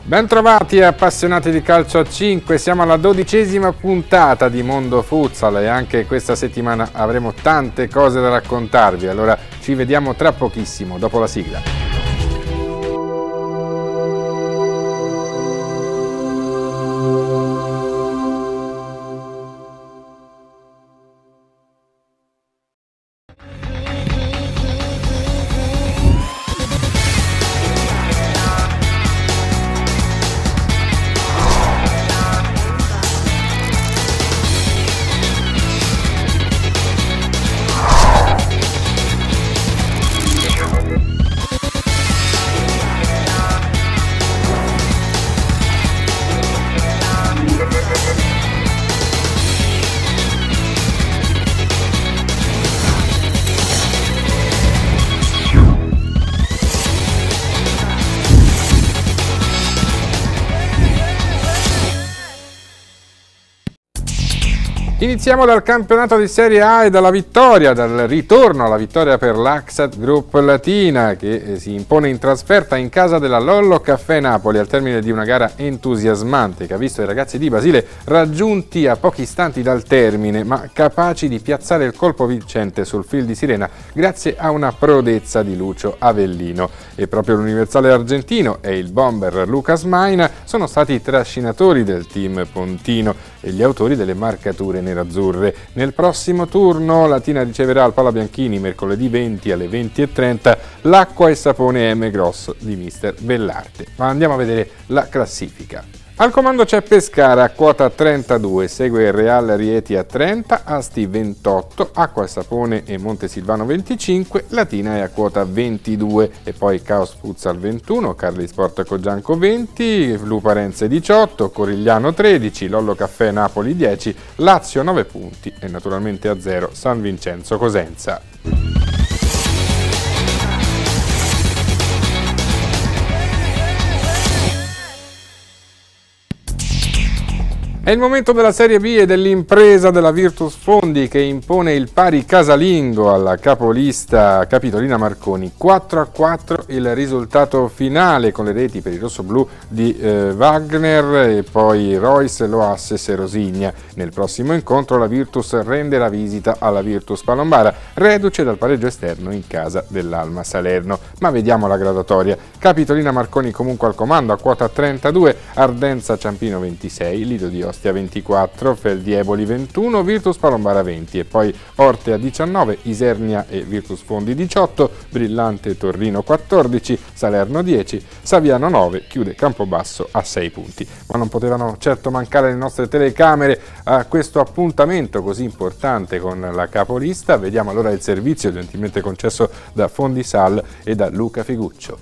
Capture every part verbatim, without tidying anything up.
Bentrovati appassionati di calcio a cinque, siamo alla dodicesima puntata di Mondo Futsal e anche questa settimana avremo tante cose da raccontarvi, allora ci vediamo tra pochissimo, dopo la sigla. Iniziamo dal campionato di Serie A e dalla vittoria, dal ritorno alla vittoria per l'Axat Group Latina che si impone in trasferta in casa della Lollo Caffè Napoli al termine di una gara entusiasmante che ha visto i ragazzi di Basile raggiunti a pochi istanti dal termine ma capaci di piazzare il colpo vincente sul fil di sirena grazie a una prodezza di Lucio Avellino. E proprio l'Universale argentino e il bomber Lucas Maina sono stati i trascinatori del team pontino e gli autori delle marcature nerazzurre. Nel prossimo turno Latina riceverà al Pala Bianchini mercoledì venti alle venti e trenta l'acqua e sapone M Grosso di mister Bellarte. Ma andiamo a vedere la classifica. Al comando c'è Pescara a quota trentadue, segue il Real Rieti a trenta, Asti ventotto, Acqua e Sapone e Montesilvano venticinque, Latina è a quota ventidue e poi Caos Futsal ventuno, Carli Sport Coggianco venti, Luparenze diciotto, Corigliano tredici, Lollo Caffè Napoli dieci, Lazio nove punti e naturalmente a zero San Vincenzo Cosenza. È il momento della Serie B e dell'impresa della Virtus Fondi che impone il pari casalingo alla capolista Capitolina Marconi. quattro a quattro il risultato finale con le reti per i rossoblù di eh, Wagner e poi Royce, Loasses e Rosigna. Nel prossimo incontro la Virtus rende la visita alla Virtus Palombara, reduce dal pareggio esterno in casa dell'Alma Salerno. Ma vediamo la gradatoria. Capitolina Marconi comunque al comando a quota trentadue, Ardenza Ciampino ventisei, Lido di Ostia ventiquattro, Feldieboli ventuno, Virtus Palombara venti e poi Orte a diciannove, Isernia e Virtus Fondi diciotto, Brillante Torrino quattordici, Salerno dieci, Saviano nove, chiude Campobasso a sei punti. Ma non potevano certo mancare le nostre telecamere a questo appuntamento così importante con la capolista. Vediamo allora il servizio gentilmente concesso da Fondisal e da Luca Figuccio.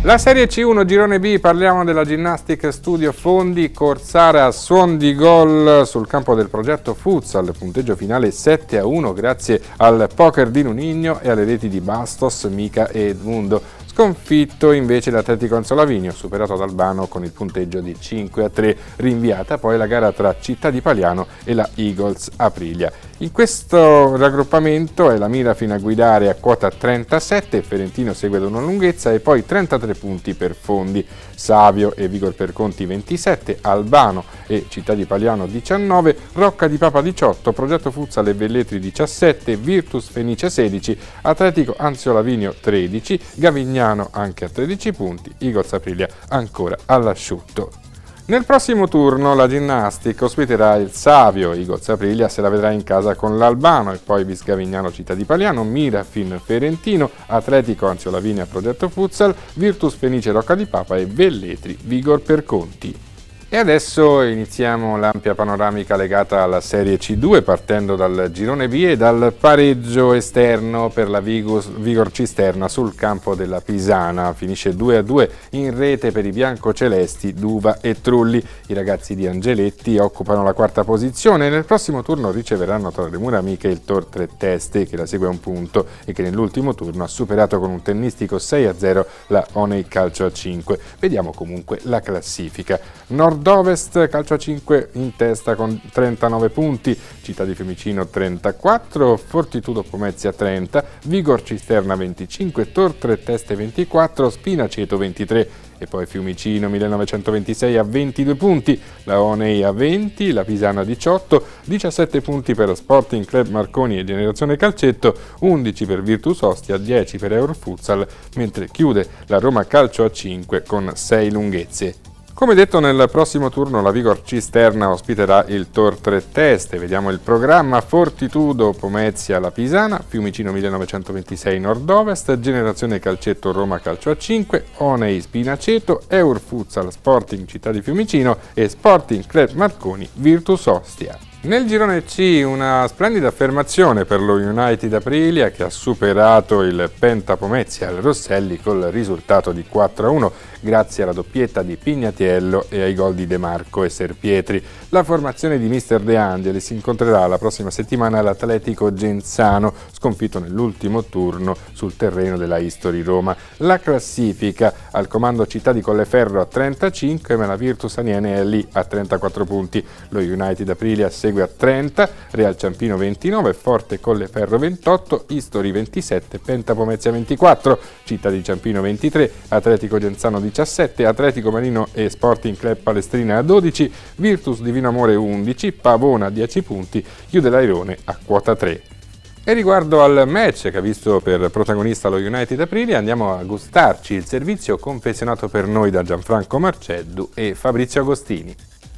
La Serie C uno Girone B, parliamo della Ginnastic Studio Fondi, Corsara a suon di gol sul campo del progetto Futsal, punteggio finale sette a uno grazie al poker di Nunigno e alle reti di Bastos, Mica e Edmundo. Sconfitto invece l'Atletico Anzolavinio, superato ad Albano con il punteggio di cinque a tre, rinviata poi la gara tra Città di Paliano e la Eagles Aprilia. In questo raggruppamento è la Mira fino a guidare a quota trentasette, Ferentino segue ad una lunghezza e poi trentatré punti per Fondi, Savio e Vigor Perconti ventisette, Albano e Città di Paliano diciannove, Rocca di Papa diciotto, Progetto Futsal e Velletri diciassette, Virtus Fenice sedici, Atletico Anzolavinio tredici, Gavignano anche a tredici punti, Eagles Aprilia ancora all'asciutto. Nel prossimo turno la Ginnastic ospiterà il Savio, Eagles Aprilia se la vedrà in casa con l'Albano e poi Vis Gavignano Città di Paliano, Mirafin Ferentino, Atletico Anzolavinia Progetto Futsal, Virtus Fenice Rocca di Papa e Velletri Vigor Perconti. E adesso iniziamo l'ampia panoramica legata alla Serie C due partendo dal Girone B e dal pareggio esterno per la Vigos, Vigor Cisterna sul campo della Pisana. Finisce due a due in rete per i biancocelesti Duva e Trulli. I ragazzi di Angeletti occupano la quarta posizione e nel prossimo turno riceveranno tra le mura amiche il Tor Tre Teste che la segue a un punto e che nell'ultimo turno ha superato con un tennistico sei a zero la Onei Calcio a cinque. Vediamo comunque la classifica. Nord-Ovest Calcio a cinque in testa con trentanove punti, Città di Fiumicino trentaquattro, Fortitudo Pomezia trenta, Vigor Cisterna venticinque, Tor Tre Teste ventiquattro, Spinaceto ventitré e poi Fiumicino millenovecentoventisei a ventidue punti, la Onei a venti, la Pisana diciotto, diciassette punti per Sporting Club Marconi e Generazione Calcetto, undici per Virtus Ostia, dieci per Eurofutsal, mentre chiude la Roma Calcio a cinque con sei lunghezze. Come detto, nel prossimo turno la Vigor Cisterna ospiterà il Tor Tre Teste. Vediamo il programma: Fortitudo Pomezia La Pisana, Fiumicino millenovecentoventisei Nord-Ovest, Generazione Calcetto Roma Calcio a cinque, Onei Spinaceto, Eur Futsal Sporting Città di Fiumicino e Sporting Club Marconi Virtus Ostia. Nel girone C una splendida affermazione per lo United Aprilia che ha superato il Penta Pomezia al Rosselli col risultato di quattro a uno grazie alla doppietta di Pignatiello e ai gol di De Marco e Serpietri. La formazione di mister De Angelis si incontrerà la prossima settimana all'Atletico Genzano, sconfitto nell'ultimo turno sul terreno della Istori Roma. La classifica: al comando Città di Colleferro a trentacinque, ma la Virtus Aniene è lì a trentaquattro punti. Lo United Aprilia segue a trenta, Real Ciampino ventinove, Forte Colleferro ventotto, Istori ventisette, Penta Pomezia ventiquattro, Città di Ciampino ventitré, Atletico Genzano diciassette, Atletico Marino e Sporting Club Palestrina a dodici, Virtus Divino Amore undici, Pavona dieci punti, chiude l'Airone a quota tre. E riguardo al match che ha visto per protagonista lo United Aprilia, andiamo a gustarci il servizio confezionato per noi da Gianfranco Marceddu e Fabrizio Agostini.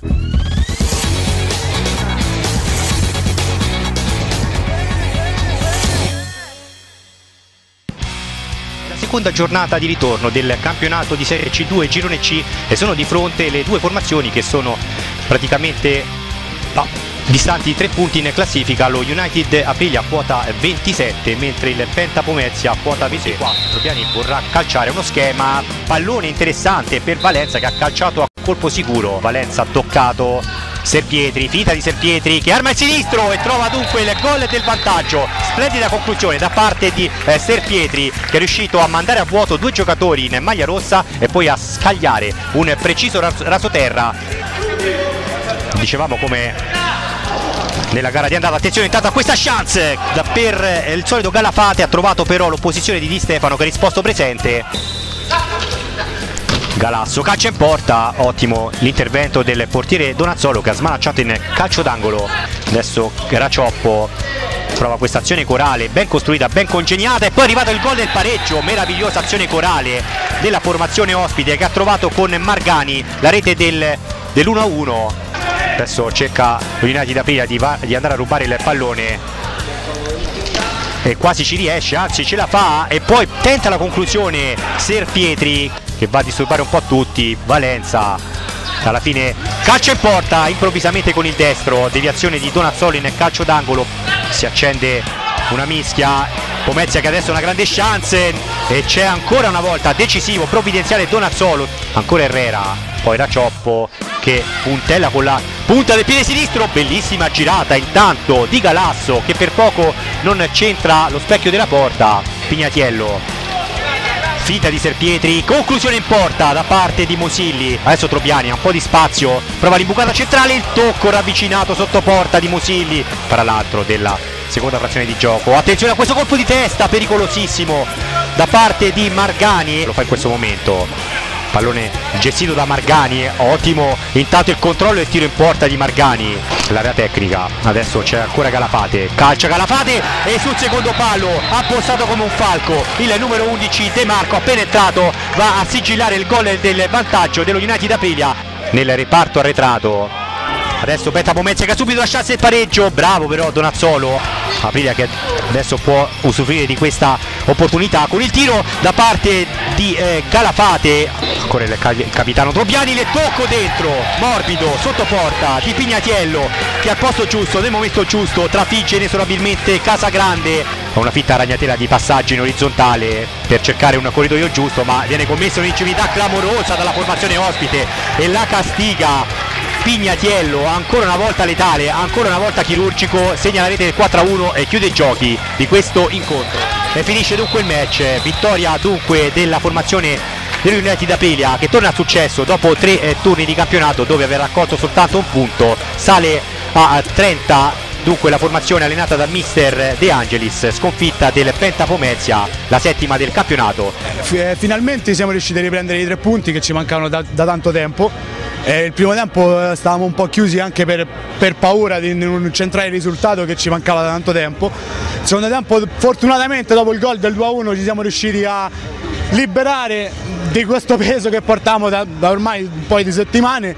Seconda giornata di ritorno del campionato di Serie C due Girone C e sono di fronte le due formazioni che sono praticamente no, distanti tre punti in classifica. Lo United Aprilia a quota ventisette mentre il Penta Pomezia a quota ventiquattro. Piani vorrà calciare uno schema, pallone interessante per Valenza che ha calciato a colpo sicuro. Valenza ha toccato Serpietri, finita di Serpietri che arma il sinistro e trova dunque il gol del vantaggio. Splendida conclusione da parte di eh, Serpietri che è riuscito a mandare a vuoto due giocatori in maglia rossa e poi a scagliare un preciso ras rasoterra. Dicevamo come nella gara di andata, attenzione intanto a questa chance per il solito Galafate, ha trovato però l'opposizione di Di Stefano che ha risposto presente. Galasso calcia in porta, ottimo l'intervento del portiere Donazzolo che ha smanacciato in calcio d'angolo. Adesso Racioppo prova questa azione corale ben costruita, ben congegnata e poi è arrivato il gol del pareggio. Meravigliosa azione corale della formazione ospite che ha trovato con Margani la rete del, dell'uno a uno. Adesso cerca lo United Aprilia di, di andare a rubare il pallone e quasi ci riesce, anzi ce la fa e poi tenta la conclusione Serpietri che va a disturbare un po' tutti. Valenza alla fine calcia in porta improvvisamente con il destro, deviazione di Donazzolo in calcio d'angolo, si accende una mischia Pomezia che adesso ha una grande chance e c'è ancora una volta decisivo, provvidenziale Donazzolo, ancora Herrera, poi Racioppo che puntella con la punta del piede sinistro, bellissima girata intanto di Galasso che per poco non c'entra lo specchio della porta. Pignatiello, finta di Serpietri, conclusione in porta da parte di Musilli. Adesso Trobiani ha un po' di spazio, prova l'imbucata centrale, il tocco ravvicinato sotto porta di Musilli, tra l'altro della seconda frazione di gioco. Attenzione a questo colpo di testa pericolosissimo da parte di Margani, lo fa in questo momento. Pallone gestito da Margani, ottimo intanto il controllo e il tiro in porta di Margani. L'area tecnica, adesso c'è ancora Calafate, calcia Calafate e sul secondo palo ha postato come un falco il numero undici De Marco, ha penetrato, va a sigillare il gol del vantaggio dello United Aprilia nel reparto arretrato. Adesso Penta Pomezia che ha subito lasciato il pareggio, bravo però Donazzolo, Aprilia che adesso può usufruire di questa opportunità con il tiro da parte di eh, Calafate, ancora il, il capitano Trobiani, le tocco dentro, morbido, sotto porta di Pignatiello che al posto giusto, nel momento giusto, trafigge inesorabilmente Casagrande, una fitta ragnatela di passaggio in orizzontale per cercare un corridoio giusto, ma viene commessa un'ingenuità clamorosa dalla formazione ospite e la castiga Pignatiello, ancora una volta letale, ancora una volta chirurgico, segna la rete del quattro a uno e chiude i giochi di questo incontro. E finisce dunque il match, vittoria dunque della formazione dell'United Aprilia che torna al successo dopo tre eh, turni di campionato dove aveva raccolto soltanto un punto, sale a trenta. Dunque la formazione allenata dal mister De Angelis, sconfitta del Penta Pomezia, la settima del campionato. Finalmente siamo riusciti a riprendere i tre punti che ci mancavano da, da tanto tempo. Eh, il primo tempo stavamo un po' chiusi anche per, per paura di non centrare il risultato che ci mancava da tanto tempo. Il secondo tempo fortunatamente dopo il gol del due a uno ci siamo riusciti a liberare di questo peso che portiamo da, da ormai un po' di settimane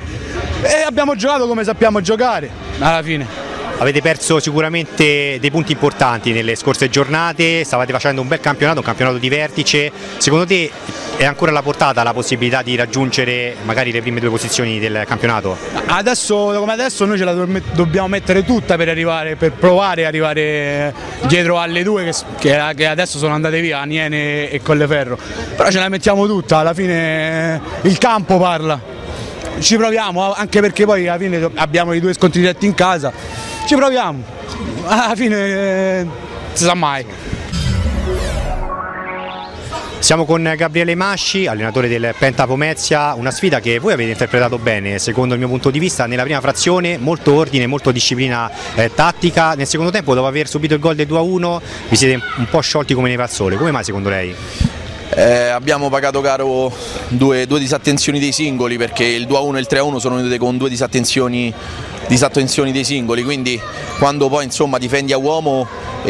e abbiamo giocato come sappiamo giocare alla fine. Avete perso sicuramente dei punti importanti nelle scorse giornate, stavate facendo un bel campionato, un campionato di vertice. Secondo te è ancora alla portata la possibilità di raggiungere magari le prime due posizioni del campionato? Adesso, come adesso, noi ce la dobbiamo mettere tutta per arrivare, per provare ad arrivare dietro alle due che, che, che adesso sono andate via, Aniene e Colleferro. Però ce la mettiamo tutta, alla fine il campo parla. Ci proviamo, anche perché poi alla fine abbiamo i due scontri diretti in casa. Ci proviamo, alla fine eh, si sa mai. Siamo con Gabriele Masci, allenatore del Penta Pomezia, una sfida che voi avete interpretato bene secondo il mio punto di vista. Nella prima frazione molto ordine, molto disciplina eh, tattica, nel secondo tempo dopo aver subito il gol del due a uno vi siete un po' sciolti come neve al sole, come mai secondo lei? Eh, abbiamo pagato caro due, due disattenzioni dei singoli, perché il due a uno e il tre a uno sono venute con due disattenzioni, disattenzioni dei singoli, quindi quando poi insomma difendi a uomo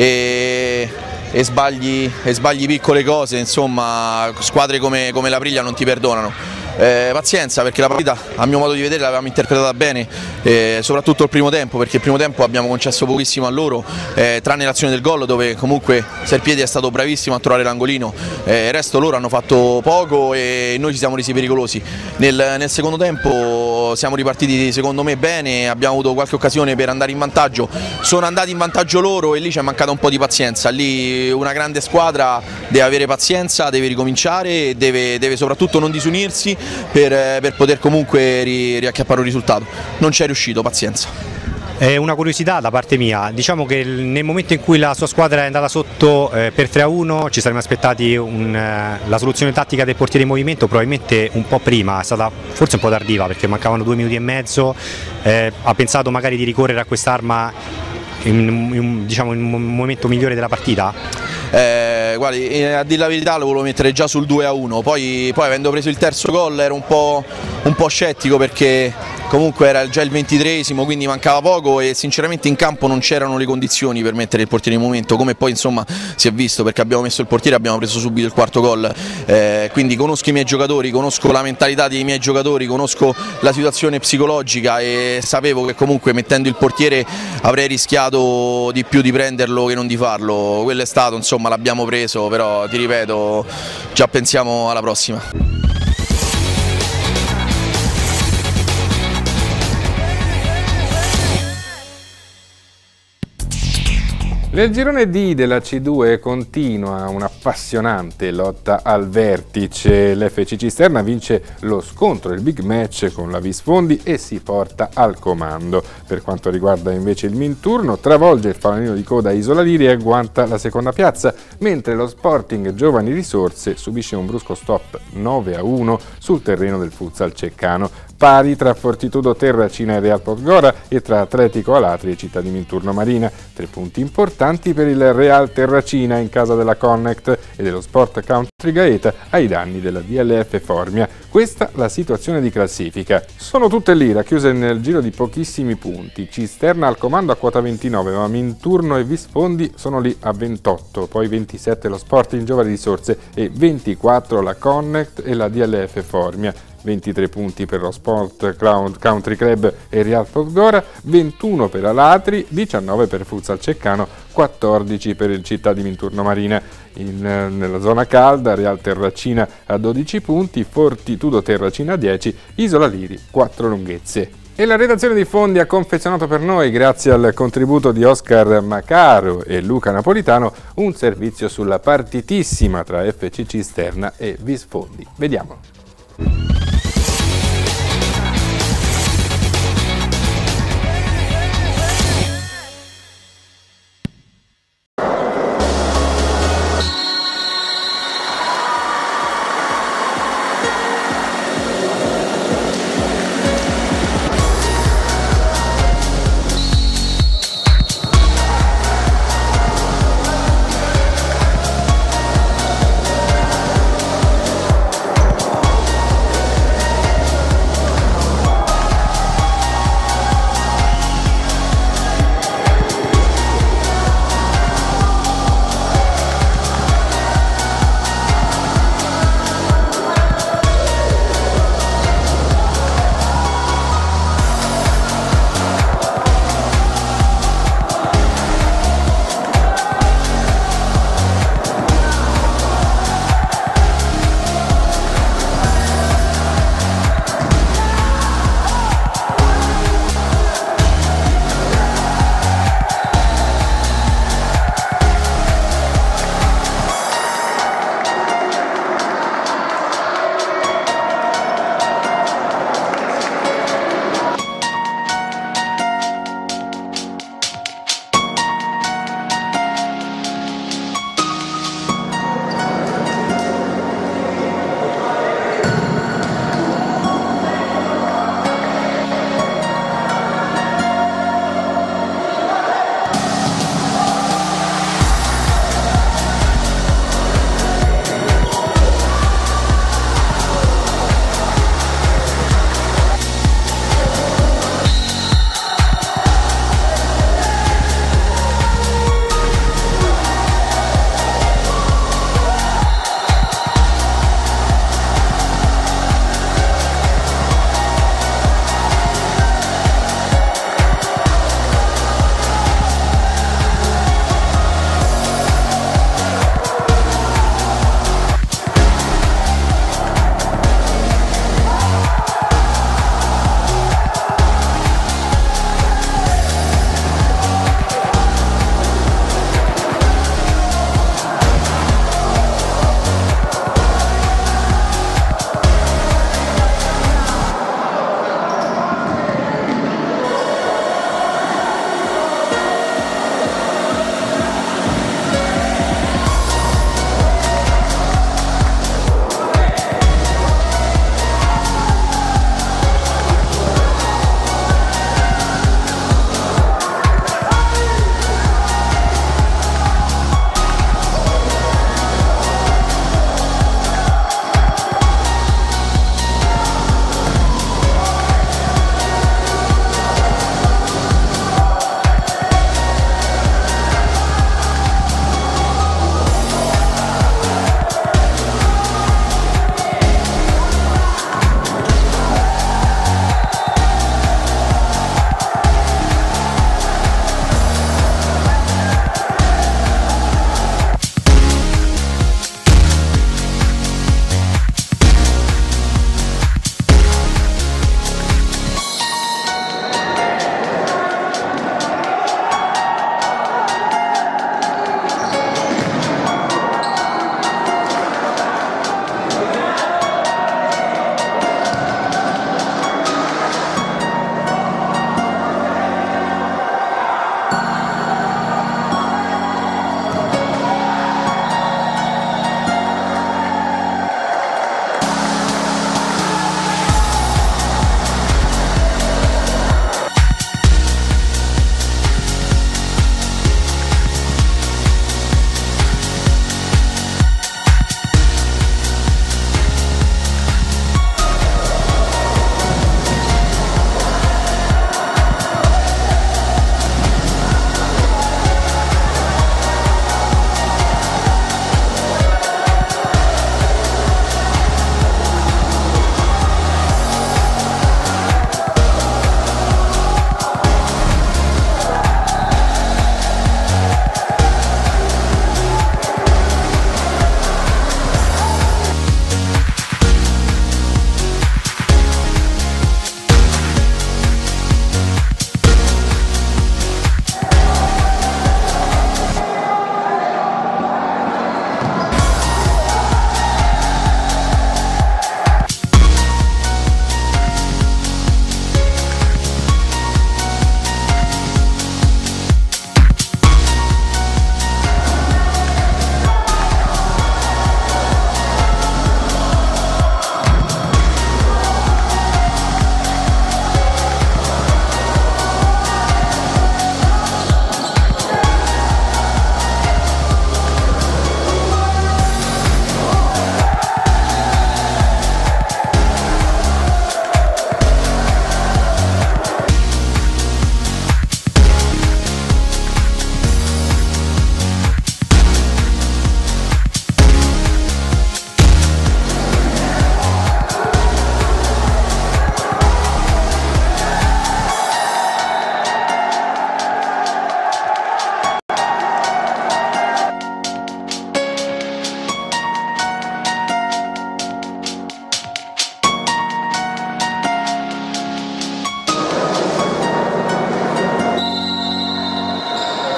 e, e, sbagli, e sbagli piccole cose, insomma squadre come, come l'Aprilia non ti perdonano. Eh, pazienza, perché la partita a mio modo di vedere l'avevamo interpretata bene, eh, soprattutto il primo tempo, perché il primo tempo abbiamo concesso pochissimo a loro, eh, tranne l'azione del gol dove comunque Serpieti è stato bravissimo a trovare l'angolino, eh, il resto loro hanno fatto poco e noi ci siamo resi pericolosi. Nel, nel secondo tempo siamo ripartiti secondo me bene, abbiamo avuto qualche occasione per andare in vantaggio, sono andati in vantaggio loro e lì ci è mancata un po' di pazienza. Lì una grande squadra deve avere pazienza, deve ricominciare e deve, deve soprattutto non disunirsi Per, per poter comunque ri, riacchiappare un risultato. Non ci è riuscito, pazienza. È una curiosità da parte mia, diciamo che nel momento in cui la sua squadra è andata sotto eh, per tre a uno ci saremmo aspettati un, eh, la soluzione tattica del portiere in movimento probabilmente un po' prima, è stata forse un po' tardiva perché mancavano due minuti e mezzo, eh, ha pensato magari di ricorrere a quest'arma in, in, diciamo, in un momento migliore della partita? Eh, guardi, eh, a dire la verità lo volevo mettere già sul due a uno, poi, poi avendo preso il terzo gol ero un po', un po' scettico perché comunque era già il ventitreesimo, quindi mancava poco e sinceramente in campo non c'erano le condizioni per mettere il portiere in movimento, come poi insomma si è visto, perché abbiamo messo il portiere e abbiamo preso subito il quarto gol, eh, quindi conosco i miei giocatori, conosco la mentalità dei miei giocatori, conosco la situazione psicologica e sapevo che comunque mettendo il portiere avrei rischiato di più di prenderlo che non di farlo. Quello è stato, insomma l'abbiamo preso, però ti ripeto, già pensiamo alla prossima. Nel girone D della C due continua un'appassionante lotta al vertice. L'F C Cisterna vince lo scontro, il big match con la Visfondi e si porta al comando. Per quanto riguarda invece il Minturno, travolge il fanalino di coda Isola Liri e agguanta la seconda piazza, mentre lo Sporting Giovani Risorse subisce un brusco stop nove a uno sul terreno del futsal ceccano. Pari tra Fortitudo Terracina e Real Podgora e tra Atletico Alatri e Città di Minturno Marina. Tre punti importanti per il Real Terracina in casa della Connect e dello Sport Country Gaeta ai danni della D L F Formia. Questa la situazione di classifica. Sono tutte lì, racchiuse nel giro di pochissimi punti. Cisterna al comando a quota ventinove, ma Minturno e Visfondi sono lì a ventotto, poi ventisette lo Sporting Giovani Risorse e ventiquattro la Connect e la D L F Formia. ventitré punti per lo Sport Country Club e Real Podgora, ventuno per Alatri, diciannove per Futsal Ceccano, quattordici per il Città di Minturno Marina. In, nella zona calda Real Terracina a dodici punti, Fortitudo Terracina a dieci, Isola Liri quattro lunghezze. E la redazione di Fondi ha confezionato per noi, grazie al contributo di Oscar Macaro e Luca Napolitano, un servizio sulla partitissima tra F C Cisterna e Visfondi. Vediamolo.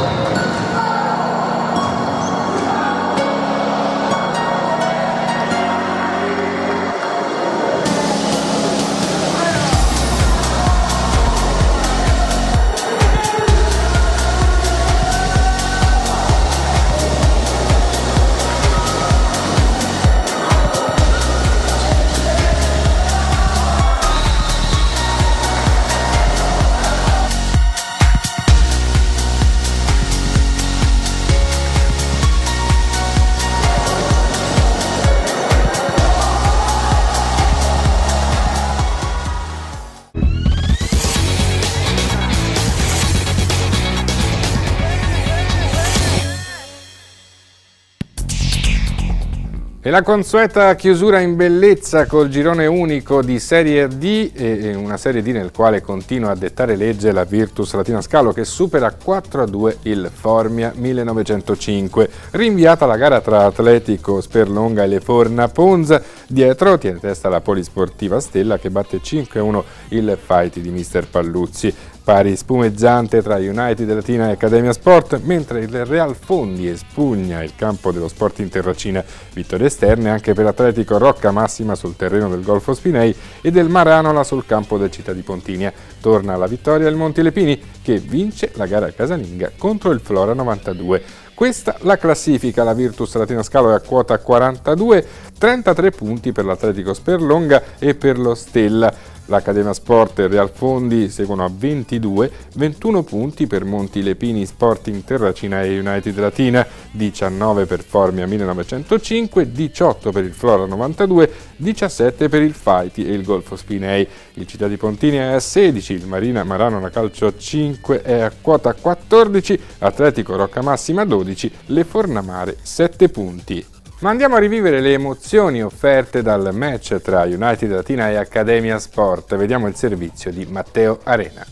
E la consueta chiusura in bellezza col girone unico di Serie D, e una Serie D nel quale continua a dettare legge la Virtus Latina Scalo, che supera quattro a due il Formia millenovecentocinque. Rinviata la gara tra Atletico Sperlonga e le Forna Ponza, dietro tiene testa la Polisportiva Stella che batte cinque a uno il Fight di mister Palluzzi. Pari spumeggiante tra United Latina e Accademia Sport, mentre il Real Fondi espugna il campo dello Sport Interracina. Vittorie esterne anche per Atletico Rocca Massima sul terreno del Golfo Spinei e del Maranola sul campo del Città di Pontinia. Torna alla vittoria il Montilepini, che vince la gara casalinga contro il Flora novantadue. Questa la classifica: la Virtus Latina Scalo è a quota quarantadue, trentatré punti per l'Atletico Sperlonga e per lo Stella. L'Accademia Sport e il Real Fondi seguono a ventidue, ventuno punti per Montilepini Sporting Terracina e United Latina, diciannove per Formia millenovecentocinque, diciotto per il Flora novantadue, diciassette per il Fighti e il Golfo Spinei. Il Città di Pontinia è a sedici, il Marina Maranola Calcio cinque è a quota quattordici, Atletico Rocca Massima dodici, le Fornamare sette punti. Ma andiamo a rivivere le emozioni offerte dal match tra United Latina e Accademia Sport. Vediamo il servizio di Matteo Arena.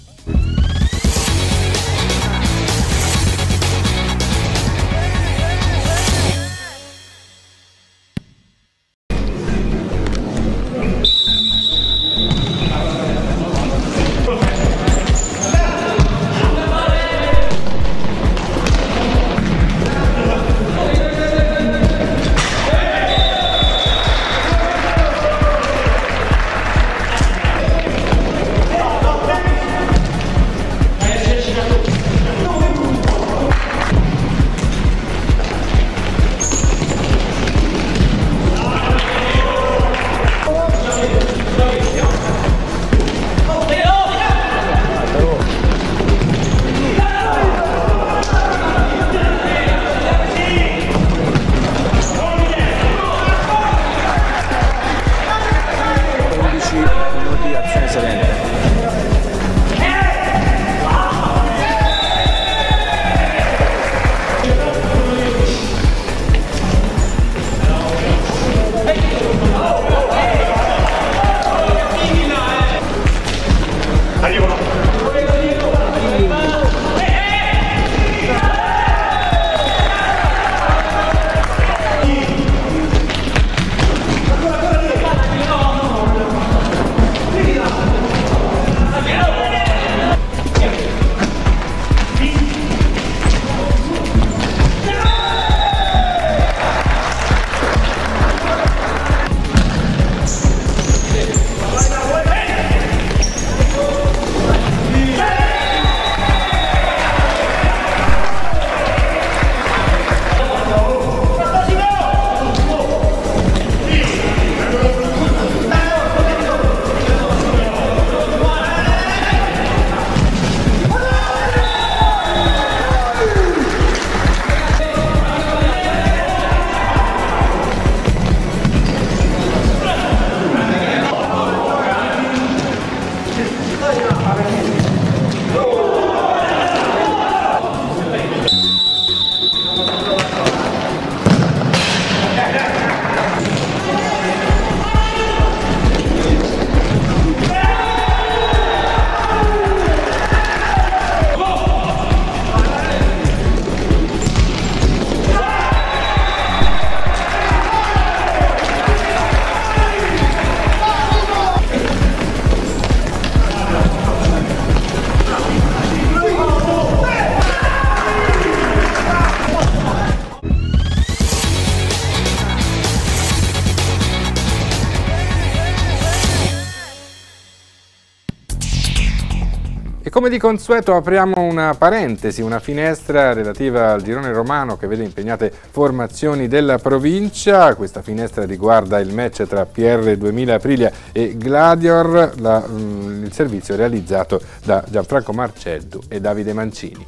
E come di consueto apriamo una parentesi, una finestra relativa al girone romano che vede impegnate formazioni della provincia. Questa finestra riguarda il match tra P R duemila Aprilia e Gladior, la, mh, il servizio realizzato da Gianfranco Marceddu e Davide Mancini.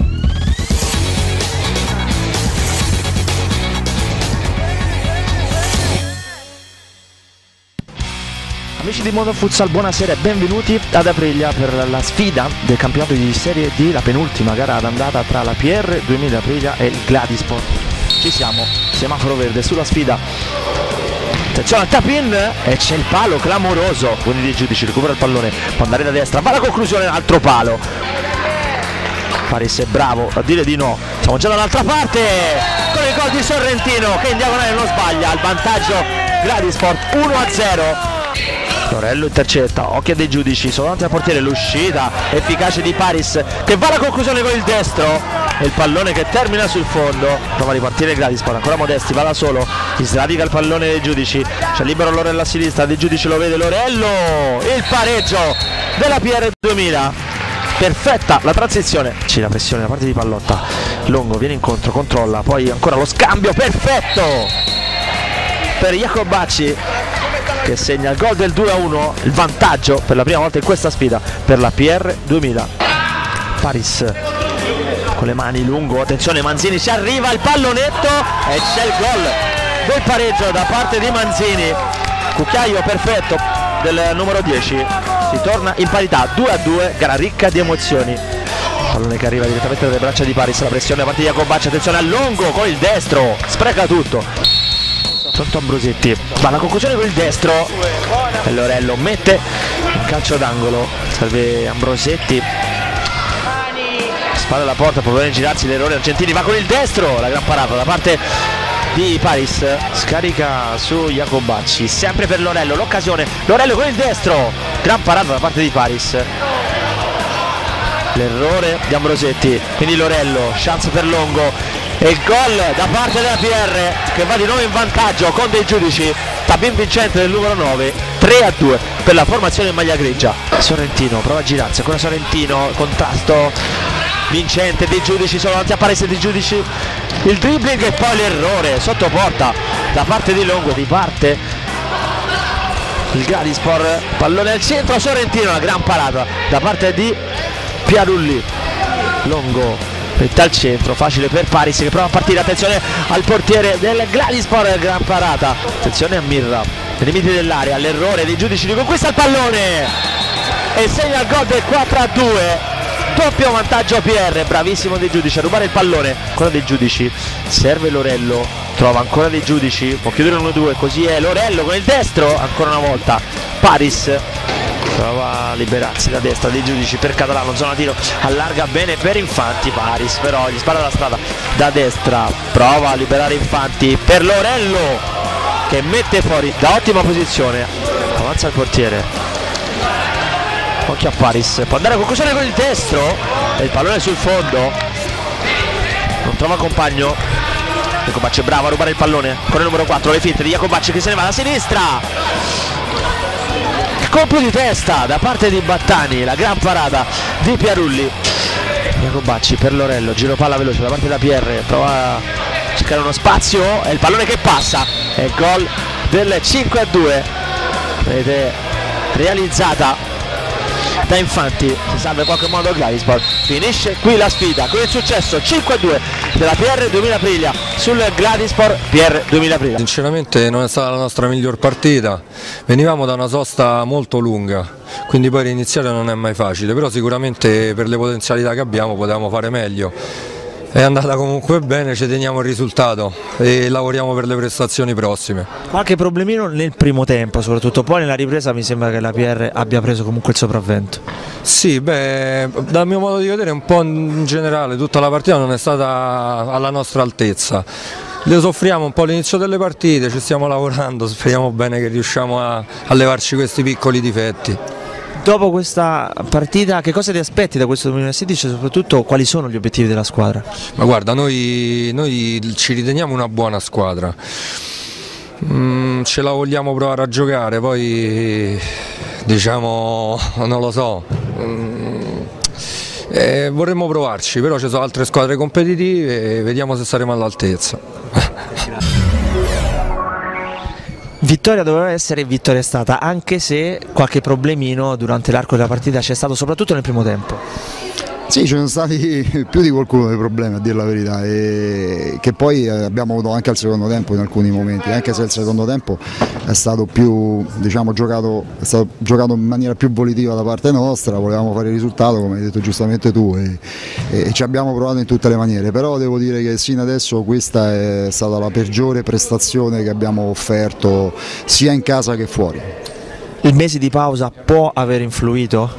Amici di Mondo Futsal, buonasera e benvenuti ad Aprilia per la sfida del campionato di Serie D, la penultima gara d'andata tra la P R duemila Aprilia e il Gladisport. Ci siamo, semaforo verde sulla sfida. Attenzione al tap-in e c'è il palo clamoroso, quindi dei giudici, recupera il pallone, può andare da destra, va alla conclusione, altro palo. Paris è bravo a dire di no, siamo già dall'altra parte con il gol di Sorrentino che in diagonale non sbaglia, al vantaggio Gladisport uno a zero. Lorello intercetta, occhio dei giudici, solo davanti al portiere, l'uscita efficace di Paris che va alla conclusione con il destro e il pallone che termina sul fondo. Prova a ripartire Gladisport, ancora Modesti, va da solo, si sradica il pallone dei giudici, c'è libero Lorello a sinistra, dei giudici lo vede Lorello, il pareggio della P R duemila. Perfetta la transizione, c'è la pressione da parte di Pallotta, Longo viene incontro, controlla, poi ancora lo scambio perfetto per Jacobacci che segna il gol del due a uno, il vantaggio per la prima volta in questa sfida per la P R duemila. Paris con le mani, Lungo, attenzione Manzini, ci arriva il pallonetto e c'è il gol del pareggio da parte di Manzini, cucchiaio perfetto del numero dieci, si torna in parità due a due, gara ricca di emozioni. Pallone che arriva direttamente dalle braccia di Paris, la pressione da parte di Jacobacci, attenzione a Longo con il destro, spreca tutto. Pronto Ambrosetti, va alla conclusione con il destro e Lorello mette un calcio d'angolo, serve Ambrosetti, spalla alla porta, può voler girarsi, l'errore Argentini, va con il destro, la gran parata da parte di Paris, scarica su Jacobacci, sempre per Lorello, l'occasione, Lorello con il destro, gran parata da parte di Paris, l'errore di Ambrosetti, quindi Lorello, chance per Longo e il gol da parte della P R che va di nuovo in vantaggio con dei giudici, tabin vincente del numero nove, tre a due per la formazione in maglia grigia. Sorrentino prova a girarsi, ancora Sorrentino, contrasto vincente dei giudici, solo davanti a Paris dei giudici, il dribbling e poi l'errore sotto porta da parte di Longo, riparte il Gladisport, pallone al centro, Sorrentino, una gran parata da parte di Piarulli, Longo mette al centro, facile per Paris che prova a partire, attenzione al portiere del Gladisport, gran parata, attenzione a Mirra, nei limiti dell'area, l'errore dei giudici, riconquista il pallone e segna il gol del quattro a due, doppio vantaggio P R, bravissimo dei giudici a rubare il pallone, ancora dei giudici, serve Lorello, trova ancora dei giudici, può chiudere uno due, così è Lorello con il destro, ancora una volta Paris prova a liberarsi da destra dei giudici per Catalano, zona tiro, allarga bene per Infanti, Paris però gli spara la strada da destra, prova a liberare Infanti per Lorello che mette fuori da ottima posizione, avanza il portiere, occhio a Paris, può andare a conclusione con il destro e il pallone sul fondo, non trova compagno, Jacobacci è bravo a rubare il pallone con il numero quattro, le finte di Jacobacci che se ne va alla sinistra, colpo di testa da parte di Battani, la gran parata di Piarulli, Jacobacci per Lorello, giro palla veloce da parte da P R, prova a cercare uno spazio e il pallone che passa, è il gol del cinque a due, vedete realizzata da Infanti, si salva in qualche modo Gladisport, finisce qui la sfida con il successo cinque a due della P R duemila Aprilia sul Gladisport P R duemila Aprilia. Sinceramente non è stata la nostra miglior partita, venivamo da una sosta molto lunga, quindi poi riniziare non è mai facile, però sicuramente per le potenzialità che abbiamo potevamo fare meglio. È andata comunque bene, ci teniamo il risultato e lavoriamo per le prestazioni prossime. Qualche problemino nel primo tempo, soprattutto poi nella ripresa mi sembra che la P R abbia preso comunque il sopravvento. Sì, beh, dal mio modo di vedere un po' in generale tutta la partita non è stata alla nostra altezza. Le soffriamo un po' all'inizio delle partite, ci stiamo lavorando, speriamo bene che riusciamo a, a levarci questi piccoli difetti. Dopo questa partita che cosa ti aspetti da questo duemilasedici e soprattutto quali sono gli obiettivi della squadra? Ma guarda, noi, noi ci riteniamo una buona squadra, mm, ce la vogliamo provare a giocare, poi diciamo non lo so, mm, Eh, vorremmo provarci, però ci sono altre squadre competitive e vediamo se saremo all'altezza. Vittoria doveva essere, vittoria è stata, anche se qualche problemino durante l'arco della partita c'è stato, soprattutto nel primo tempo. Sì, ci sono stati più di qualcuno dei problemi, a dire la verità, e che poi abbiamo avuto anche al secondo tempo in alcuni momenti, anche se il secondo tempo è stato più, diciamo, giocato, è stato giocato in maniera più volitiva da parte nostra, volevamo fare il risultato come hai detto giustamente tu e, e ci abbiamo provato in tutte le maniere, però devo dire che sino adesso questa è stata la peggiore prestazione che abbiamo offerto sia in casa che fuori. Il mese di pausa può aver influito?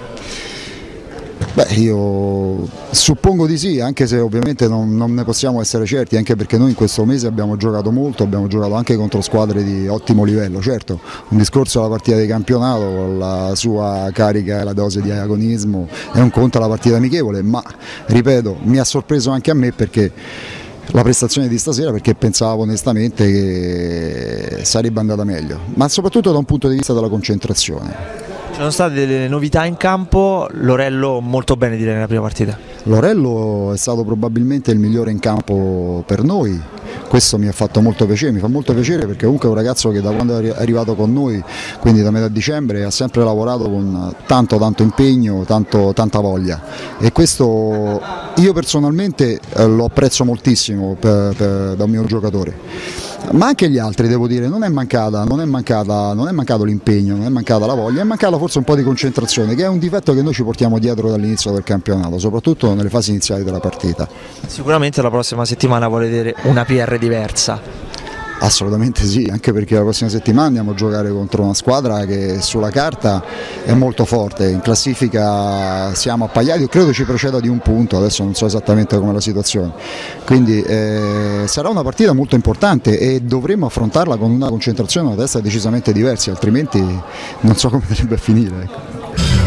Beh, io suppongo di sì, anche se ovviamente non, non ne possiamo essere certi, anche perché noi in questo mese abbiamo giocato molto, abbiamo giocato anche contro squadre di ottimo livello. Certo, un discorso alla partita di campionato con la sua carica e la dose di agonismo è un conto alla partita amichevole, ma ripeto, mi ha sorpreso anche a me perché la prestazione di stasera, perché pensavo onestamente che sarebbe andata meglio, ma soprattutto da un punto di vista della concentrazione. Ci sono state delle novità in campo, Lorello molto bene direi nella prima partita. Lorello è stato probabilmente il migliore in campo per noi, questo mi ha fatto molto piacere, mi fa molto piacere perché comunque è un ragazzo che da quando è arrivato con noi, quindi da metà dicembre, ha sempre lavorato con tanto tanto impegno, tanto, tanta voglia e questo io personalmente eh, lo apprezzo moltissimo per, per, da un mio giocatore. Ma anche gli altri, devo dire, non è mancata, non è mancata, non è mancato l'impegno, non è mancata la voglia, è mancata forse un po' di concentrazione, che è un difetto che noi ci portiamo dietro dall'inizio del campionato, soprattutto nelle fasi iniziali della partita. Sicuramente la prossima settimana vuole vedere una P R diversa. Assolutamente sì, anche perché la prossima settimana andiamo a giocare contro una squadra che sulla carta è molto forte, in classifica siamo appagliati, io credo ci proceda di un punto, adesso non so esattamente com'è la situazione, quindi eh, sarà una partita molto importante e dovremo affrontarla con una concentrazione e una testa decisamente diversi, altrimenti non so come dovrebbe finire. Ecco.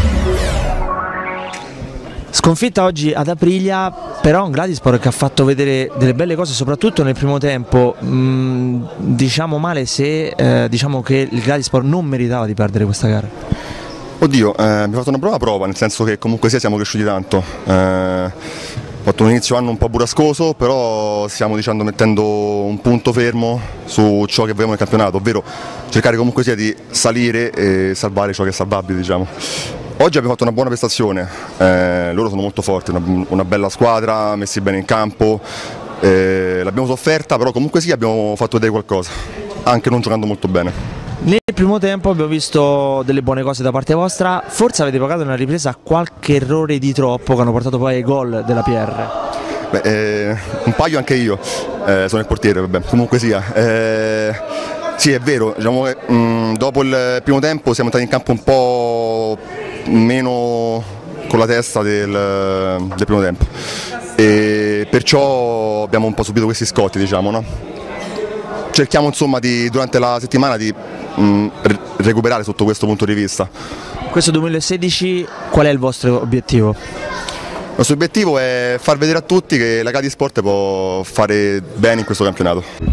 Sconfitta oggi ad Aprilia, però un Gladispor che ha fatto vedere delle belle cose soprattutto nel primo tempo. Mm, diciamo male se eh, diciamo che il Gladispor non meritava di perdere questa gara. Oddio, eh, abbiamo fatto una brava prova, nel senso che comunque sia siamo cresciuti tanto. Eh, fatto un inizio anno un po' burrascoso, però stiamo diciamo, mettendo un punto fermo su ciò che vogliamo nel campionato, ovvero cercare comunque sia di salire e salvare ciò che è salvabile, diciamo. Oggi abbiamo fatto una buona prestazione, eh, loro sono molto forti, una, una bella squadra, messi bene in campo, eh, l'abbiamo sofferta, però comunque sì abbiamo fatto vedere qualcosa, anche non giocando molto bene. Nel primo tempo abbiamo visto delle buone cose da parte vostra, forse avete pagato nella ripresa qualche errore di troppo che hanno portato poi ai gol della P R? Beh, eh, un paio anche io, eh, sono il portiere, vabbè, comunque sia. Eh, sì è vero, diciamo che mh, dopo il primo tempo siamo entrati in campo un po' meno con la testa del, del primo tempo e perciò abbiamo un po' subito questi scotti, diciamo, no? Cerchiamo insomma di, durante la settimana di mh, recuperare sotto questo punto di vista. Questo duemilasedici qual è il vostro obiettivo? Il nostro obiettivo è far vedere a tutti che la Gladisport può fare bene in questo campionato.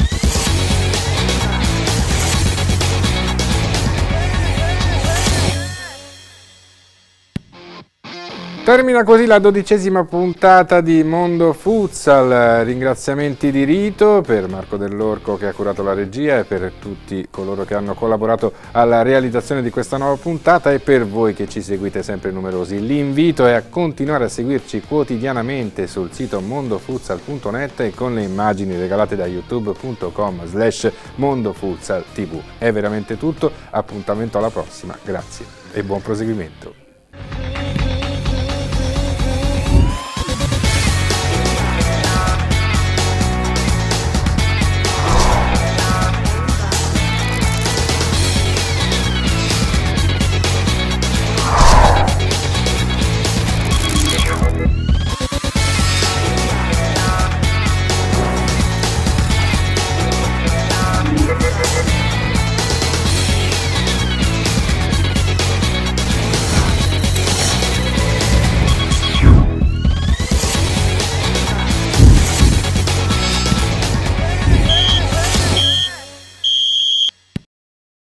Termina così la dodicesima puntata di Mondo Futsal, ringraziamenti di rito per Marco Dell'Orco che ha curato la regia e per tutti coloro che hanno collaborato alla realizzazione di questa nuova puntata e per voi che ci seguite sempre numerosi. L'invito è a continuare a seguirci quotidianamente sul sito mondofutsal punto net e con le immagini regalate da youtube punto com slash mondofutsal tv. È veramente tutto, appuntamento alla prossima, grazie e buon proseguimento.